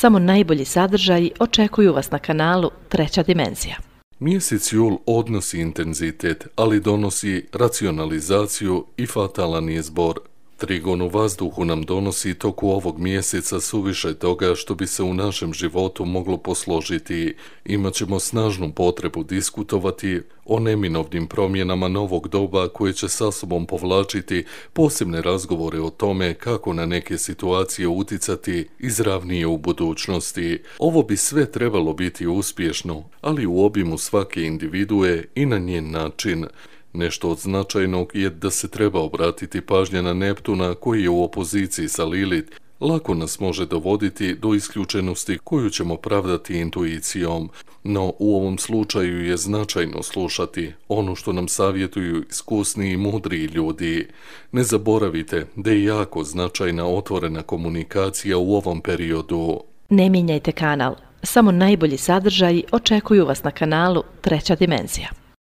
Samo najbolji sadržaji očekuju vas na kanalu Treća dimenzija. Mjesec jul odnosi intenzitet, ali donosi racionalizaciju i fatalan je zbor. Trigon u vazduhu nam donosi toku ovog mjeseca suviše toga što bi se u našem životu moglo posložiti. Imaćemo snažnu potrebu diskutovati o neminovnim promjenama novog doba koje će sa sobom povlačiti posebne razgovore o tome kako na neke situacije uticati izravnije u budućnosti. Ovo bi sve trebalo biti uspješno, ali u obimu svake individue i na njen način. Nešto od značajnog je da se treba obratiti pažnja na Neptuna koji je u opoziciji sa Lilith. Lako nas može dovoditi do isključenosti koju ćemo pravdati intuicijom, no u ovom slučaju je značajno slušati ono što nam savjetuju iskusni i mudri ljudi. Ne zaboravite da je jako značajna otvorena komunikacija u ovom periodu. Ne mijenjajte kanal. Samo najbolji sadržaji očekuju vas na kanalu Treća dimenzija.